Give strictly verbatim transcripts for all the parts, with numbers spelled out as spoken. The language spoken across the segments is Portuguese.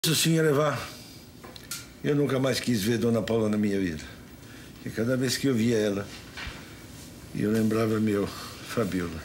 Se o senhor levar, eu nunca mais quis ver Dona Paula na minha vida. E cada vez que eu via ela, eu lembrava meu Fabiola.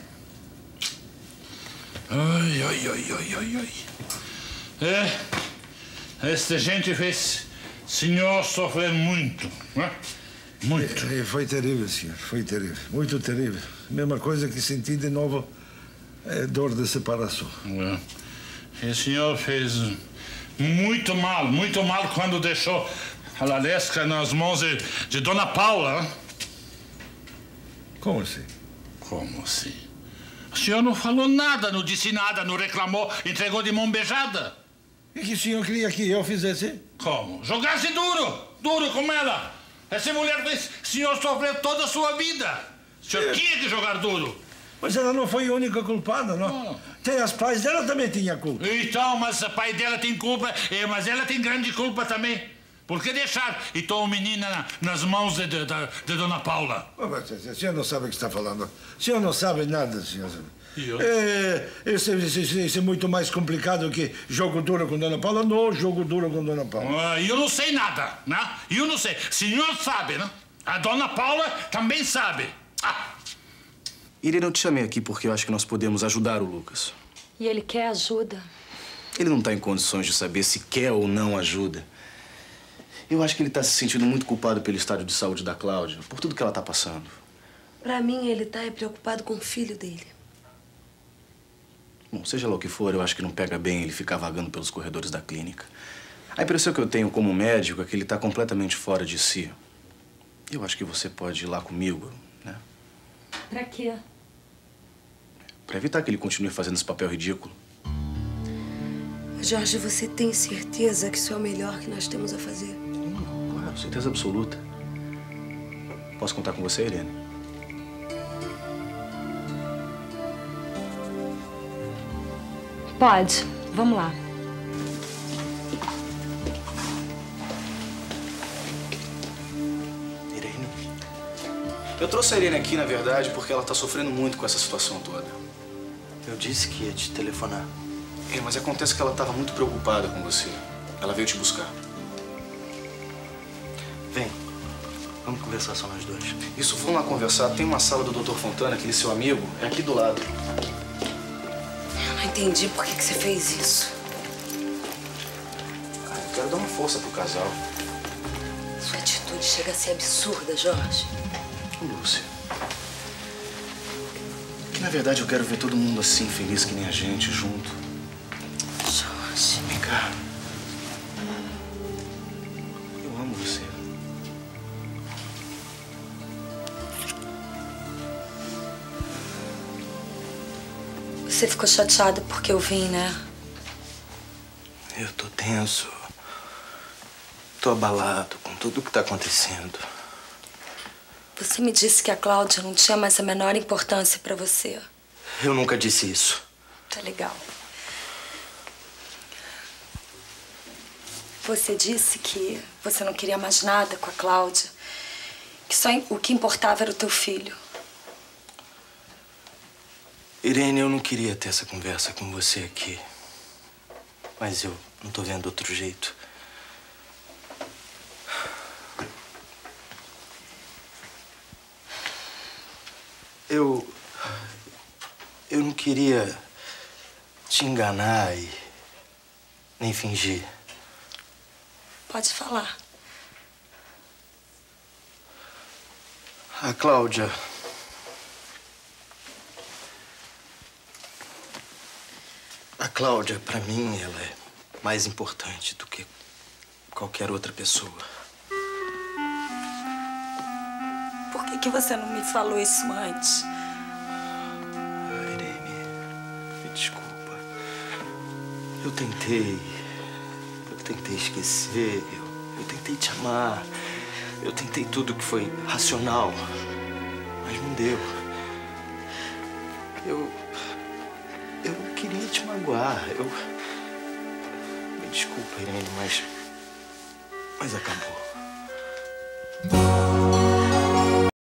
Ai, ai, ai, ai, ai, ai. É, esta gente fez o senhor sofrer muito, né? Muito. É, foi terrível, senhor, foi terrível, muito terrível. Mesma coisa que senti de novo é dor de separação. É. E o senhor fez muito mal, muito mal quando deixou a Lalesca nas mãos de, de Dona Paula. Né? Como assim? Como assim? O senhor não falou nada, não disse nada, não reclamou, entregou de mão beijada. E que o senhor queria que eu fizesse? Como? Jogasse duro, duro com ela. Essa mulher fez o senhor sofrer toda a sua vida. O senhor é. tinha que jogar duro. Mas ela não foi a única culpada, não? Oh. Tem as pais dela também tinham culpa. Então, mas o pai dela tem culpa, mas ela tem grande culpa também. Por que deixar então o menino na, nas mãos de, de, de, de Dona Paula? Oh, mas o senhor não sabe o que está falando. O senhor não sabe nada, senhor. Eu? É, isso, isso, isso é muito mais complicado que jogo duro com Dona Paula. Não, jogo duro com Dona Paula. Ah, eu não sei nada, né? Eu não sei. O senhor sabe, né? A Dona Paula também sabe. Ah. Irene, eu te chamei aqui porque eu acho que nós podemos ajudar o Lucas. E ele quer ajuda? Ele não está em condições de saber se quer ou não ajuda. Eu acho que ele está se sentindo muito culpado pelo estado de saúde da Cláudia, por tudo que ela está passando. Pra mim, ele tá preocupado com o filho dele. Bom, seja lá o que for, eu acho que não pega bem ele ficar vagando pelos corredores da clínica. A impressão que eu tenho como médico é que ele está completamente fora de si. Eu acho que você pode ir lá comigo, né? Pra quê? Pra evitar que ele continue fazendo esse papel ridículo. Jorge, você tem certeza que isso é o melhor que nós temos a fazer? Hum, claro, certeza absoluta. Posso contar com você, Irene? Pode. Vamos lá. Irene? Eu trouxe a Irene aqui, na verdade, porque ela tá sofrendo muito com essa situação toda. Eu disse que ia te telefonar. É, mas acontece que ela estava muito preocupada com você. Ela veio te buscar. Vem. Vamos conversar só nós dois. Isso, vamos lá conversar. Tem uma sala do doutor Fontana, aquele seu amigo, é aqui do lado. Eu não entendi por que, que você fez isso. Ah, eu quero dar uma força pro casal. Sua atitude chega a ser absurda, Jorge. Lúcia. Que na verdade eu quero ver todo mundo assim, feliz que nem a gente, junto. Jorge. Vem cá. Eu amo você. Você ficou chateado porque eu vim, né? Eu tô tenso. Tô abalado com tudo o que tá acontecendo. Você me disse que a Cláudia não tinha mais a menor importância pra você. Eu nunca disse isso. Tá legal. Você disse que você não queria mais nada com a Cláudia. Que só o que importava era o teu filho. Irene, eu não queria ter essa conversa com você aqui. Mas eu não tô vendo outro jeito. Eu... Eu não queria te enganar e nem fingir. Pode falar. A Cláudia... A Cláudia, pra mim, ela é mais importante do que qualquer outra pessoa. Por que que você não me falou isso antes? Ah, Irene, me desculpa. Eu tentei. Eu tentei esquecer. Eu, eu tentei te amar. Eu tentei tudo que foi racional. Mas não deu. Eu... Eu não queria te magoar. Eu... Me desculpa, Irene, mas... Mas acabou.